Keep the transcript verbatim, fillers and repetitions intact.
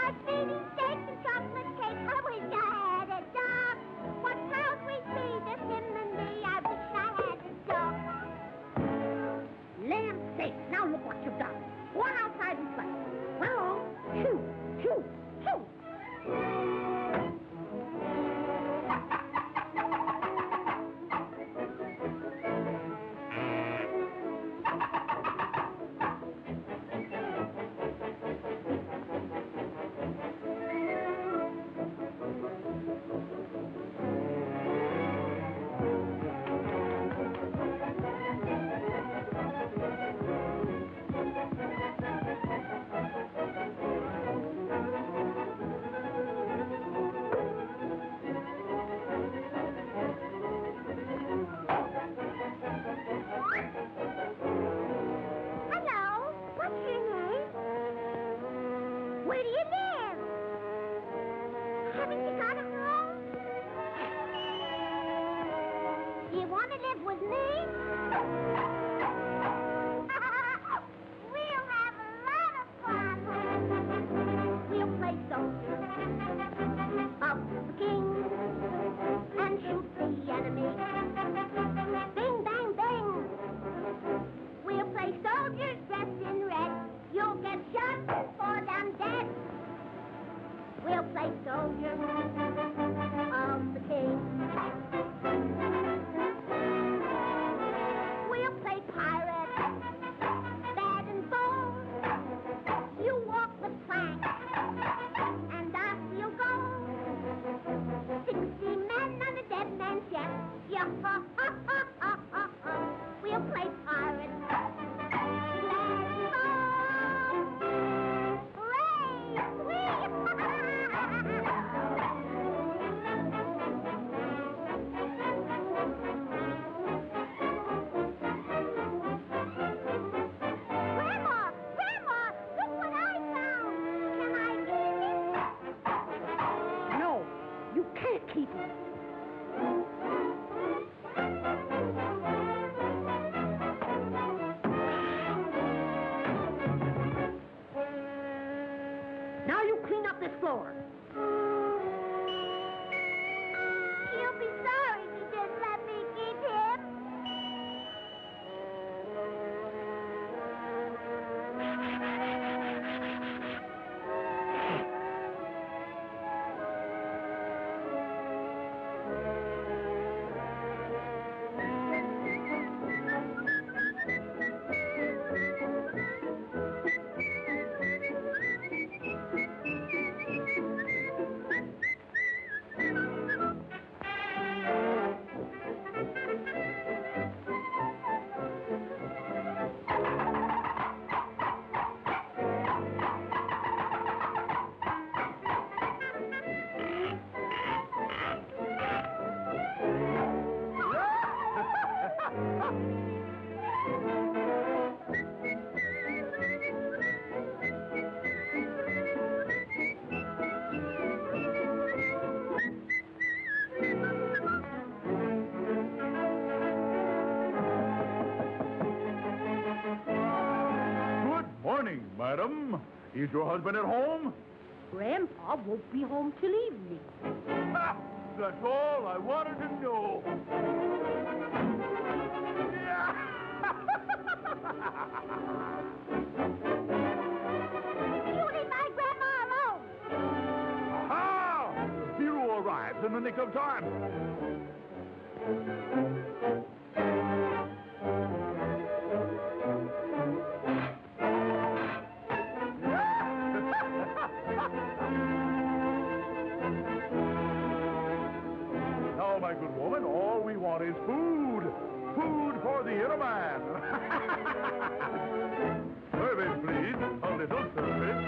Ice cream, steaks, and chocolate cake. I wish I had a dog. What proud we'd be, just him and me. I wish I had a dog. Land sakes, now look what you've done. Go on outside and play. Run along. Shoo, shoo, shoo. Madam, is your husband at home? Grandpa won't be home till evening. Ha! That's all I wanted to know. You leave my grandma alone. Aha! The hero arrives in the nick of time. Now, my good woman, all we want is food. Food for the inner man. Service, please. A little service.